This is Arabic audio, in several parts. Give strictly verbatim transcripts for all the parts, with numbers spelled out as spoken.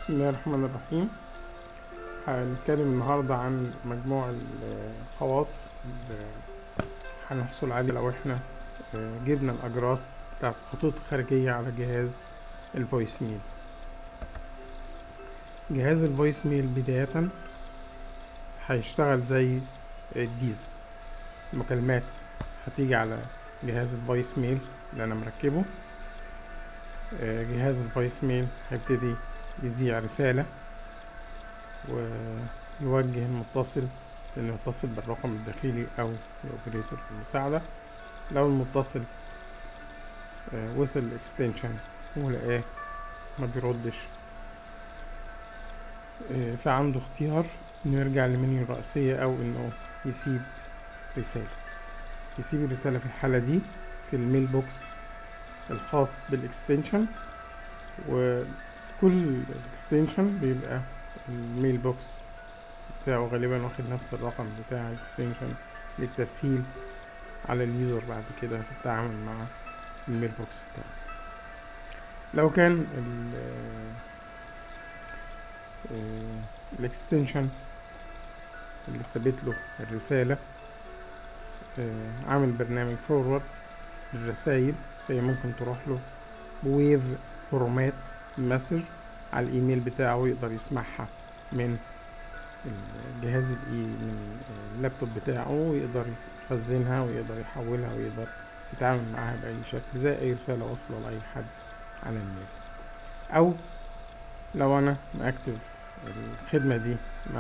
بسم الله الرحمن الرحيم. هنتكلم النهاردة عن مجموع الخواص اللي هنحصل عليه لو احنا جبنا الأجراس بتاعت الخطوط الخارجية على جهاز الفويس ميل. جهاز الفويس ميل بداية هيشتغل زي الديزل. المكالمات هتيجي على جهاز الفويس ميل اللي أنا مركبه. جهاز الفويس ميل هيبتدي يذيع رسالة ويوجه المتصل انه يتصل بالرقم الداخلي او الاوبريتور المساعدة. لو المتصل وصل الاكستنشن ولقاه ما بيردش، فعنده اختيار انه يرجع للمنيو الرئيسية او انه يسيب رسالة. يسيب الرسالة في الحالة دي في الميل بوكس الخاص بالاكستنشن، وكل الاكستنشن بيبقى الميل بوكس بتاعه غالبا واخد نفس الرقم بتاع الاكستنشن للتسهيل على اليوزر بعد كده في التعامل مع الميل بوكس بتاعه. لو كان الاكستنشن اللي ثبت له الرسالة عامل برنامج فورورد للرسائل، فهي ممكن تروح له بويف فورمات مسج على الايميل بتاعه ويقدر يسمعها من الجهاز الاي من اللابتوب بتاعه، ويقدر يخزنها ويقدر يحولها ويقدر يتعامل معاها بأي شكل زي أي رسالة واصلة لأي حد على الميل. أو لو أنا مأكتف الخدمة دي مع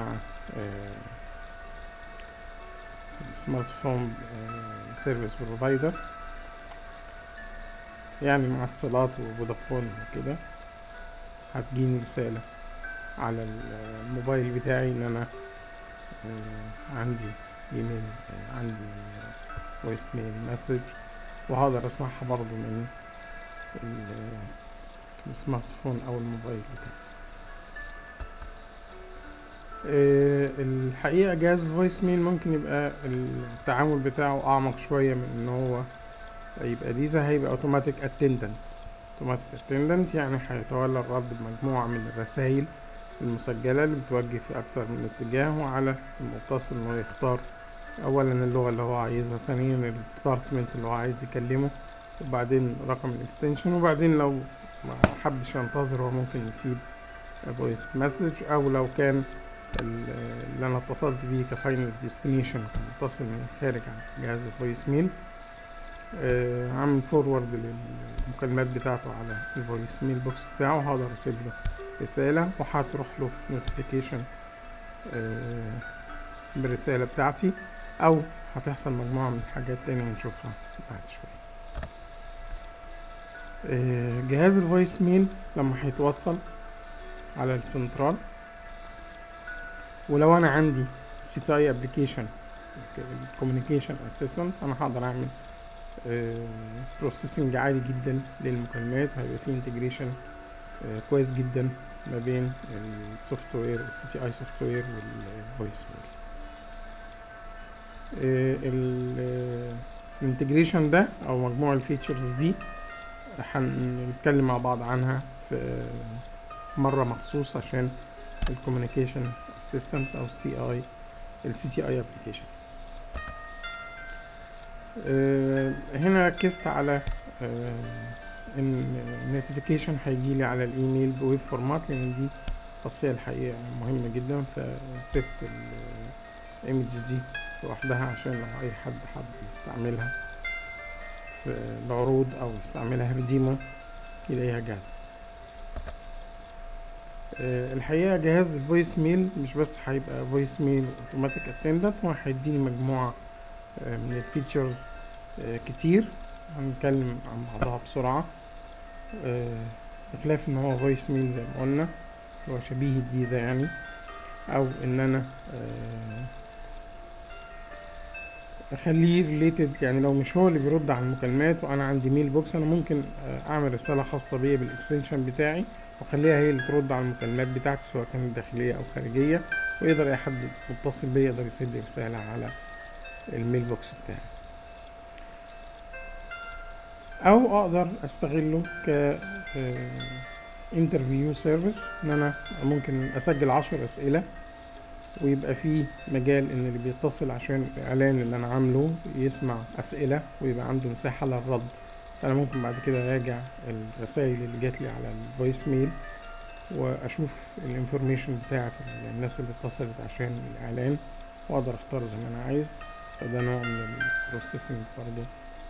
سمارت فون سيرفيس بروفايدر، يعني مع اتصالات وفودافون وكده، هتجيني رسالة على الموبايل بتاعي ان انا عندي ايميل، عندي فويس ميل مسج، وهقدر اسمعها برضو من السمارت فون او الموبايل بتاعي. الحقيقة جهاز الفويس ميل ممكن يبقى التعامل بتاعه اعمق شوية من ان هو يبقى ديزا. هيبقى اوتوماتيك اتندنت. اوتوماتيك اتندنت يعني هيتولى الرد بمجموعة من الرسائل المسجلة اللي بتوجه في اكتر من اتجاه، وعلى المتصل انه يختار اولا اللغة اللي هو عايزها، ثانيا الديبارتمنت اللي هو عايز يكلمه، وبعدين رقم الاكستنشن، وبعدين لو ما حبش ينتظر هو ممكن يسيب فويس مسج، او لو كان اللي انا اتصلت بيه كفاينل ديستنيشن متصل من خارج عن جهاز الفويس ميل، عامل فورورد للمكالمات بتاعته على الفويس ميل بوكس بتاعه، هقدر اسيب له رسالة وهتروح له نوتيفيكيشن بالرسالة بتاعتي، او هتحصل مجموعة من الحاجات تانية هنشوفها بعد شوية. جهاز الفويس ميل لما هيتوصل على السنترال، ولو انا عندي سي تي اي ابلكيشن كوميونيكيشن اسيستنت، انا هقدر اعمل بروسيسنج عالي جدا للمكالمات، وهيبقى فيه انتجريشن كويس جدا ما بين السوفت وير السي تي اي سوفت وير والفويس ميل. الانتجريشن ده او مجموع الفيتشرز دي هنتكلم مع بعض عنها في مره مخصوص عشان الكوميونيكيشن اسيستنت او السي اي السي تي اي ابلكيشنز. هنا ركزت على ان النوتيفيكيشن هيجيلي على الايميل بويب فورمات، لان دي خاصيه الحقيقه مهمه جدا، فسبت الايمج دي لوحدها عشان لو اي حد حب يستعملها في العروض او يستعملها في ديمو يلاقيها جاهزه. الحقيقه جهاز الفويس ميل مش بس هيبقى فويس ميل اوتوماتيك اتندنت، هو هيديني مجموعه من الفيتشرز كتير هنتكلم عن بعضها بسرعه، بخلاف ان هو فويس ميل زي ما قلنا هو شبيه الديزا يعني، او ان انا اخليه ريليتد، يعني لو مش هو اللي بيرد على المكالمات وانا عندي ميل بوكس، انا ممكن اعمل رساله خاصه بيا بالاكستنشن بتاعي واخليها هي اللي ترد على المكالمات بتاعتي سواء كانت داخليه او خارجيه، ويقدر اي حد متصل بيا يقدر يسيب لي رساله على الميل بوكس بتاعي، او اقدر استغله ك انترفيو سيرفيس، ان انا ممكن اسجل عشر اسئلة ويبقى فيه مجال ان اللي بيتصل عشان الاعلان اللي انا عامله يسمع اسئلة ويبقى عنده مساحة للرد. فانا ممكن بعد كده اراجع الرسائل اللي جات لي على الفويس ميل واشوف الانفورميشن بتاعت الناس اللي اتصلت عشان الاعلان واقدر اختار زي ما انا عايز. فده نوع من البروسيسنج برضو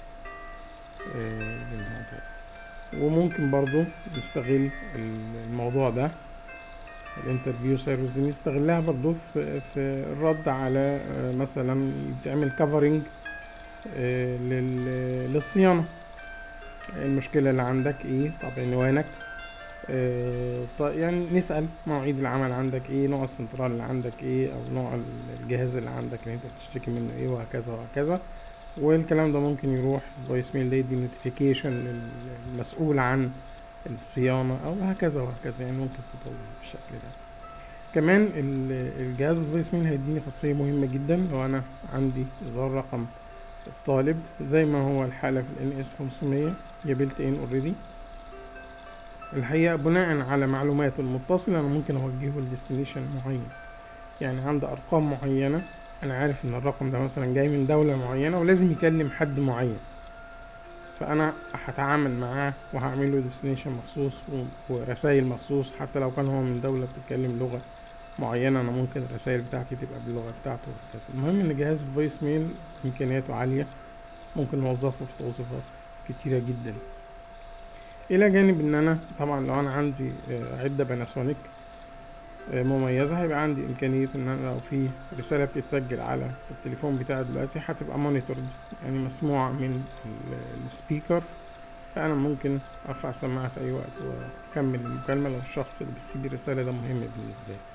آه للموضوع. وممكن برضو نستغل الموضوع ده، الانترفيو سيرفيس دي نستغلها برضو في, في الرد على آه مثلا بتعمل كفرنج آه للصيانة، المشكلة اللي عندك ايه، طب عنوانك آه يعني نسأل مواعيد العمل عندك ايه، نوع السنترال اللي عندك ايه، او نوع الجهاز اللي عندك اللي انت بتشتكي منه ايه، وهكذا وهكذا. والكلام ده ممكن يروح فويس ميل دي نوتيفيكيشن للمسؤول عن الصيانة او هكذا وهكذا، يعني ممكن تتوظف بالشكل ده. كمان الجهاز الفويس ميل هيديني خاصية مهمة جدا لو انا عندي اظهار رقم الطالب زي ما هو الحالة في ال إن إس خمسمية هي بيلت ان اوريدي. الحقيقة بناء على معلوماته المتصلة انا ممكن اوجهه لديستنيشن معين، يعني عند ارقام معينة انا عارف ان الرقم ده مثلا جاي من دولة معينة ولازم يكلم حد معين، فانا هتعامل معاه وهعمل له ديستنيشن مخصوص ورسائل مخصوص، حتى لو كان هو من دولة بتتكلم لغة معينة انا ممكن الرسائل بتاعتي تبقى باللغة بتاعته وهكذا. المهم ان جهاز الفويس ميل امكانياته عالية، ممكن نوظفه في توظيفات كتيرة جدا، الى جانب ان انا طبعا لو انا عندي عدة باناسونيك مميزة هيبقى عندي امكانية ان انا لو في رسالة بتتسجل على التليفون بتاعي دلوقتي هتبقى مونيتورد، يعني مسموعة من السبيكر، فانا ممكن ارفع السماعة في اي وقت واكمل المكالمة لو الشخص اللي بيسيب الرسالة ده مهم بالنسبة لي،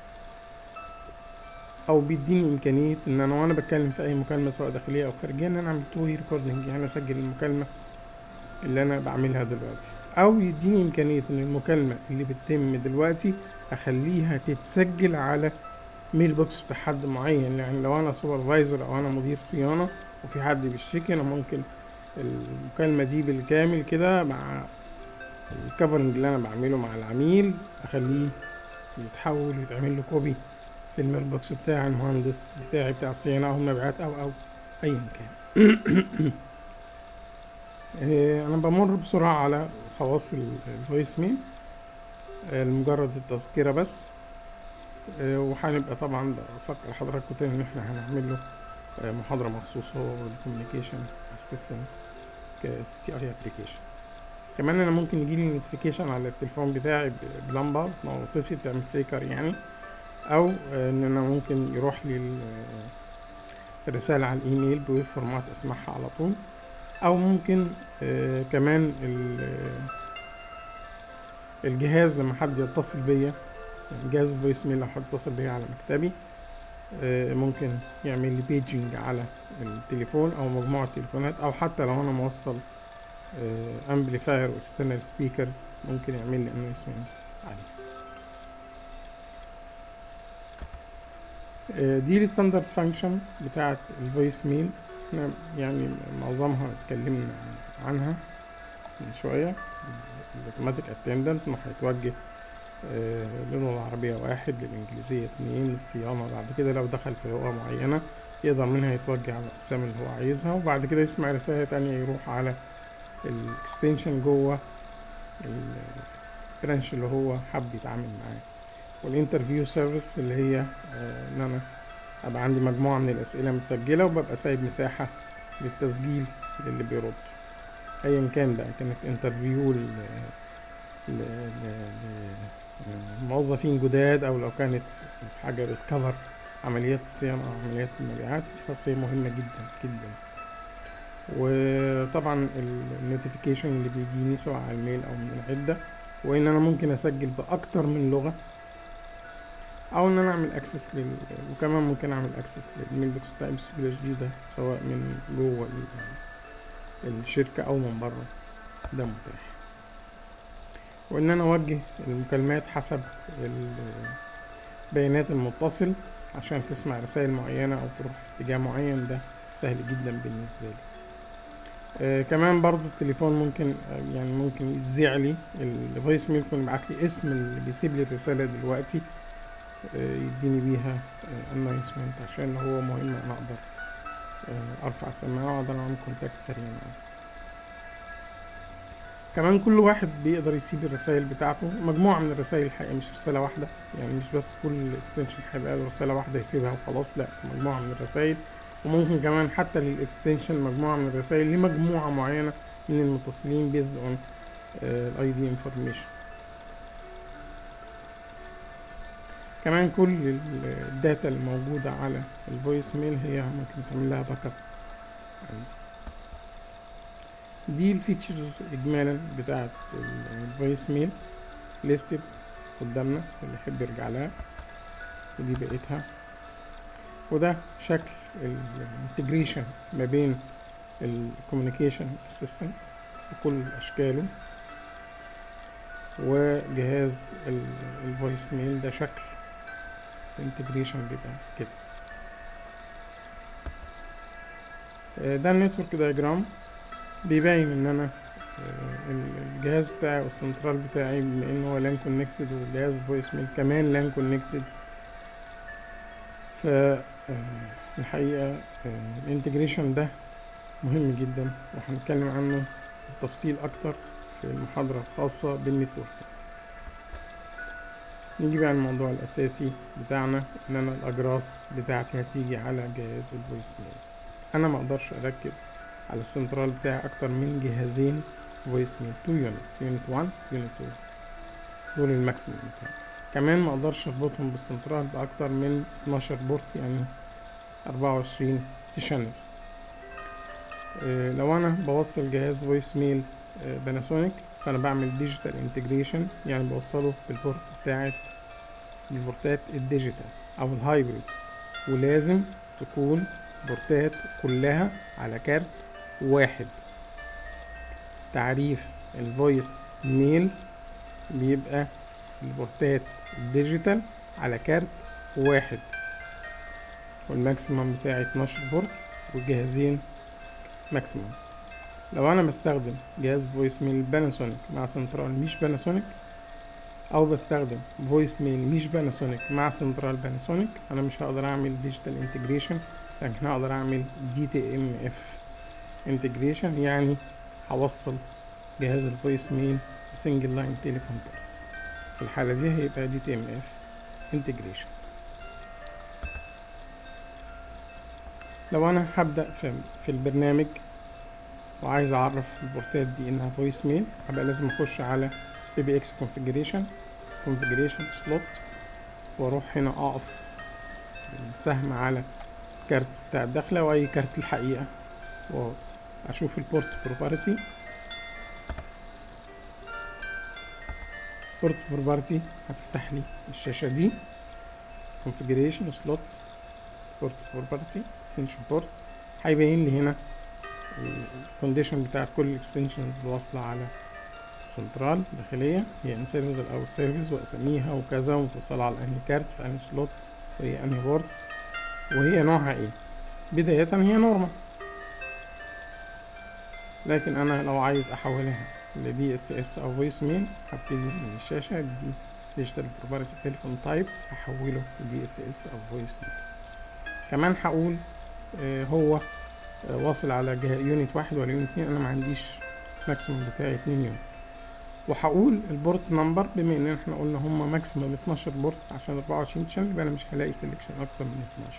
او بيديني امكانية ان انا وانا بتكلم في اي مكالمة سواء داخلية او خارجية ان انا اعمل تو وي ريكوردنج، يعني اسجل المكالمة اللي انا بعملها دلوقتي، او يديني امكانية ان المكالمة اللي بتتم دلوقتي اخليها تتسجل على ميل بوكس بتاع حد معين. يعني لو انا سوبرفايزر او انا مدير صيانة وفي حد بيشتكي، انا ممكن المكالمة دي بالكامل كده مع الكفرنج اللي انا بعمله مع العميل اخليه يتحول ويتعمل له كوبي في الميل بوكس بتاع المهندس بتاعي بتاع الصيانة او المبيعات او او ايا كان. انا بمر بسرعة على خواص الفويس ميل لمجرد التذكرة بس، وهنبقى طبعا بفكر حضراتكم تاني ان احنا هنعمل له محاضرة مخصوص هو والكوميونيكيشن اسيستنت كسي تي اي ابلكيشن. كمان انا ممكن يجيلي نوتيفيكيشن على التليفون بتاعي بلمبة تطفي تعمل فليكر يعني، او ان انا ممكن يروح لي الرسالة على الايميل بويب فورمات اسمعها على طول، او ممكن آه كمان الجهاز لما حد يتصل بيا، جهاز الفويس ميل لو حد اتصل بيا على مكتبي آه ممكن يعمل لي بيجنج على التليفون او مجموعة تليفونات، او حتى لو انا موصل آه امبليفاير واكسترنال سبيكر ممكن يعمل لي انونسمنت عليه. آه دي الستاندرد فانكشن بتاعت الفويس ميل، احنا يعني معظمها اتكلمنا عنها من شوية. الاوتوماتيك اتندنت انه هيتوجه آه للغة العربية واحد، للإنجليزية اتنين، للصيانة بعد كده لو دخل في لغة معينة يقدر منها يتوجه على الأقسام اللي هو عايزها، وبعد كده يسمع رسالة تانية يروح على الاكستنشن جوه البرانش اللي هو حب يتعامل معاه. والانترفيو سيرفيس اللي هي آه ان انا ابقى عندي مجموعة من الأسئلة متسجلة وببقى سايب مساحة للتسجيل للي بيرد ايا كان بقى، كانت انترفيو لموظفين جداد او لو كانت حاجة بتكفر عمليات الصيانة او عمليات المبيعات، دي خاصية مهمة جدا جدا. وطبعا النوتيفيكيشن اللي بيجيني سواء على الميل او من العدة، وان انا ممكن اسجل باكتر من لغة، او ان انا اعمل اكسس لل وكمان ممكن اعمل اكسس للميل بوكس بتاعي بسهولة شديدة سواء من جوه الشركة او من بره، ده متاح. وان انا اوجه المكالمات حسب بيانات المتصل عشان تسمع رسائل معينة او تروح في اتجاه معين، ده سهل جدا بالنسبة لي. آه كمان برضو التليفون ممكن آه يعني ممكن يتذيع لي الفويس ميل، يكون يبعت لي اسم اللي بيسيب لي الرسالة دلوقتي، آه يديني بيها انايسمنت آه عشان هو مهم انا اقدر آه ارفع السماعة واقدر اعمل كونتاكت سريع معاه. كمان كل واحد بيقدر يسيب الرسائل بتاعته، مجموعة من الرسائل الحقيقة، مش رسالة واحدة، يعني مش بس كل اكستنشن هيبقى له رسالة واحدة يسيبها وخلاص، لا، مجموعة من الرسائل. وممكن كمان حتى للاكستنشن مجموعة من الرسائل لمجموعة معينة من المتصلين based on الاي دي انفورميشن. كمان كل الداتا الموجودة على الفويس ميل هي ممكن تعمل لها باك اب عندي. دي الفيتشرز اجمالا بتاعت الفويس ميل ليستد قدامنا اللي يحب يرجع لها، ودي بقيتها. وده شكل الانتجريشن ما بين الكوميونيكيشن اسيستنت بكل اشكاله وجهاز الفويس ميل. ده شكل الانتجريشن بيبقى كده. ده النتورك دايجرام بيبين ان انا الجهاز بتاعي والسنترال بتاعي بما انه هو لان كونكتد، والجهاز فويس ميل كمان لان كونكتد. فالحقيقة الانتجريشن ده مهم جدا، وهنتكلم عنه بالتفصيل اكتر في المحاضرة الخاصة بالنتورك. نيجي بقى الموضوع الاساسي بتاعنا، ان انا الاجراس بتاعتي هتيجي على جهاز الفويس ميل. انا ما اقدرش اركب على السنترال بتاعي اكتر من جهازين فويس ميل، تو يونتس، يونت واحد يونت اتنين، دول الماكسيموم بتاعي. كمان ما اقدرش اربطهم بالسنترال باكتر من اتناشر بورت، يعني اربعة وعشرين تشانل. إيه لو انا بوصل جهاز فويس ميل إيه باناسونيك، فانا بعمل ديجيتال انتجريشن، يعني بوصله بالبورت بتاعت البورتات الديجيتال او الهايبريد، ولازم تكون بورتات كلها على كارت واحد. تعريف الفويس ميل بيبقى البورتات الديجيتال على كارت واحد، والماكسيمم بتاعي اتناشر بورت وجهازين ماكسيمم. لو انا بستخدم جهاز فويس ميل باناسونيك مع سنترال مش باناسونيك، او بستخدم فويس ميل مش باناسونيك مع سنترال باناسونيك، انا مش هقدر اعمل ديجيتال انتجريشن، لكن هقدر اعمل دي تي ام اف انتجريشن، يعني هوصل جهاز الفويس ميل بسنجل لاين تليفون بورتس. في الحالة دي هيبقى دي تي ام اف انتجريشن. لو انا هبدأ في, في البرنامج وعايز اعرف البورتات دي انها فويس ميل، هبقى لازم اخش على بي بي اكس configuration configuration slot، واروح هنا اقف سهم على كارت بتاع الداخلة او اي كارت الحقيقة، واشوف البورت بروبرتي. بورت بروبرتي هتفتح لي الشاشة دي configuration slot بورت بروبرتي extension port، هيبين لي هنا الكونديشن بتاعت كل الاكستنشنز اللي واصلة على السنترال داخلية، هي ان سيرفيس الاوت سيرفيس واساميها وكذا، ومتوصلة على انهي كارت في انهي سلوت وهي انهي بورت وهي نوعها ايه. بداية هي نورمال، لكن انا لو عايز احولها ل دي اس اس او فويس ميل، هبتدي من الشاشة دي ديجيتال بروبرتي تليفون تايب، هحوله ل دي اس اس او فويس ميل. كمان هقول آه هو آه واصل على يونت واحد ولا يونت اتنين، انا ما عنديش ماكسيموم بتاعي اتنين يونت. وهقول البورت نمبر، بما ان احنا قلنا هما ماكسيموم اتناشر بورت عشان اربعة وعشرين شانل، يبقى انا مش هلاقي سيلكشن اكتر من اتناشر.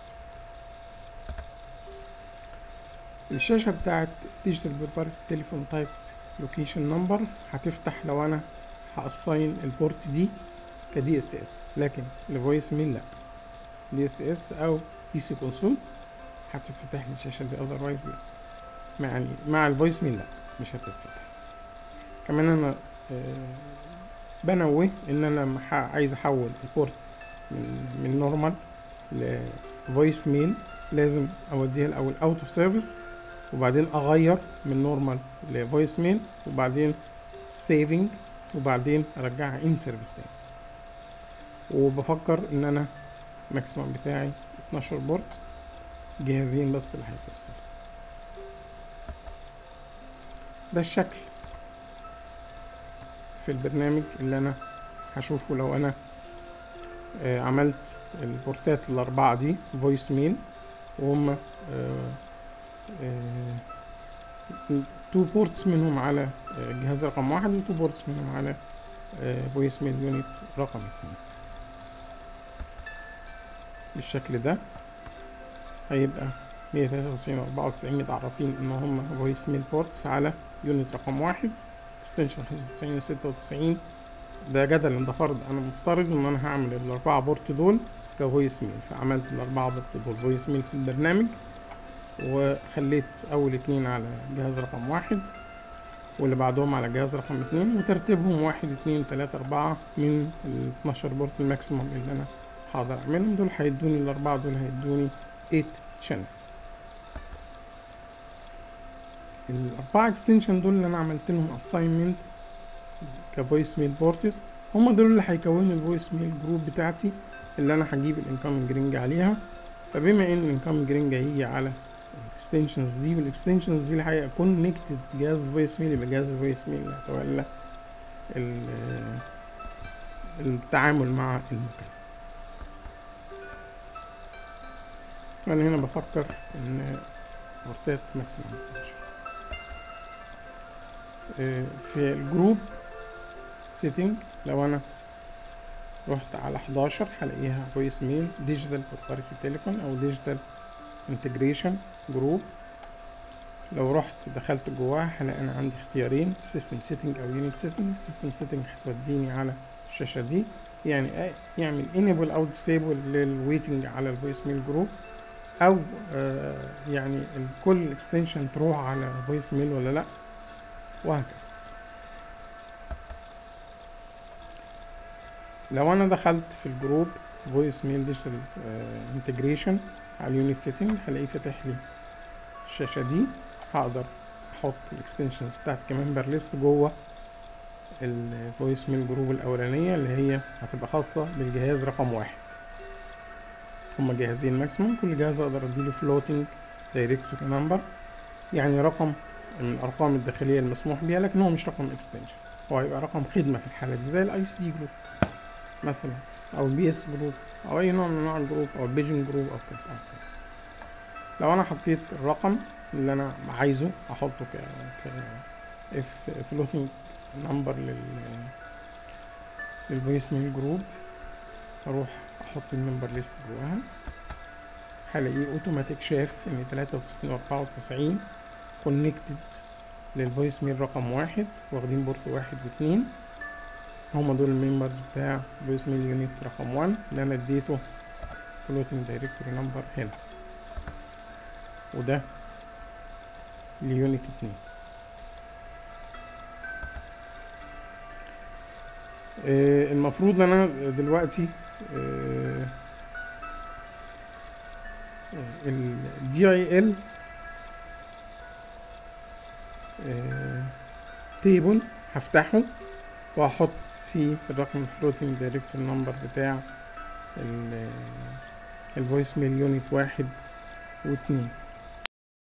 الشاشة بتاعت ديجيتال بروبرتي تليفون تايب لوكيشن نمبر هتفتح لو انا هاساين البورت دي كدي اس اس، لكن لفويس ميل لا، دي اس اس او بي سي كونسول هتتفتح لي الشاشة دي، اذروايز لا، يعني مع الفويس ميل لا مش هتتفتح. كمان انا آه بنوه ان انا لما عايز احول البورت من من نورمال لفويس ميل، لازم اوديها الاول اوت اوف سيرفيس، وبعدين اغير من نورمال لفويس ميل، وبعدين سيفنج، وبعدين ارجعها ان سيرفيس تاني. وبفكر ان انا الماكسيمم بتاعي اتناشر بورت، جهازين بس اللي هيتوصل. ده الشكل في البرنامج اللي انا هشوفه لو انا آه عملت البورتات الاربعة دي فويس ميل، وهم آه آه تو بورتس منهم على جهاز رقم واحد وتو بورتس منهم على فويس ميل يونت رقم اتنين. بالشكل ده هيبقى مية تلاتة وتسعين واربعة وتسعين متعرفين ان هم فويس ميل بورتس على يونت رقم واحد، اكستنشن خمسة وتسعين وستة وتسعين. ده جدلا، ده فرض انا مفترض ان انا هعمل الاربعة بورت دول كفويس ميل، فعملت الاربعة بورت دول فويس ميل في البرنامج، وخليت اول اتنين على جهاز رقم واحد واللي بعدهم على جهاز رقم اتنين، وترتيبهم واحد اتنين تلاتة اربعة من ال اتناشر بورت الماكسيموم اللي انا هقدر اعملهم. دول هيدوني الاربعة دول هيدوني تمانية شانلز. الاربعة اكستنشن دول اللي انا عملت لهم اساينمنت كفويس ميل بورتس، هما دول اللي هيكونوا الفويس ميل جروب بتاعتي اللي انا هجيب الانكمنج رينج عليها. فبما ان الانكمنج رينج هيجي على الاكستنشنز دي، والاكستنشنز دي اللي هيبقى كونكتد جهاز فويس ميل، يبقى جهاز فويس ميل اللي هيتولى التعامل مع المكالمة. انا هنا بفكر ان بورتات ماكسيموم في الجروب سيتنج. لو انا رحت على حداشر هلاقيها فويس ميل ديجيتال بروبرتي تليفون او ديجيتال انتجريشن جروب. لو رحت دخلت جواها هلاقي انا عندي اختيارين، سيستم سيتنج او يونت سيتنج. سيستم سيتنج هتوديني على الشاشه دي، يعني يعمل انيبل او ديسيبل للويتنج على الفويس ميل جروب، او آه يعني كل اكستنشن تروح على فويس ميل ولا لا، وهكذا. لو انا دخلت في الجروب فويس ميل ديجيتال انتجريشن على اليونت سيتنج هلاقيه فاتح لي الشاشه دي. هقدر احط الاكستنشنز بتاعت كممبر ليست جوه الفويس ميل جروب الاولانيه اللي هي هتبقى خاصه بالجهاز رقم واحد. هما جهازين ماكسيموم، كل جهاز اقدر اديله فلوتنج دايركتوري نمبر، يعني رقم من الارقام الداخليه المسموح بيها، لكن هو مش رقم اكستنشن، هو هيبقى رقم خدمه في الحاله دي، زي الاي اس دي جروب مثلا، او البي اس جروب، او اي نوع من انواع الجروب، او البيجن جروب، او كذا او كذا. لو انا حطيت الرقم اللي انا عايزه احطه ك ك اف فلوتنج نمبر لل للفويس ميل جروب، اروح احط النمبر ليست جواها، هلاقيه اوتوماتيك شاف ان تلاتة وتسعين واربعة وتسعين كونكتد للفويس ميل رقم واحد، واخدين بورت واحد واتنين، هما دول الممبرز بتاع فويس ميل يونت رقم واحد اللي انا اديته فلوتنج دايركتوري نمبر هنا، وده ليونت اتنين. آه المفروض ان انا دلوقتي آه ال دي اي ال تيبل هفتحه وهحط فيه الرقم الفلوتنج دايركتور نمبر بتاع الفويس ميل يونت واحد واتنين.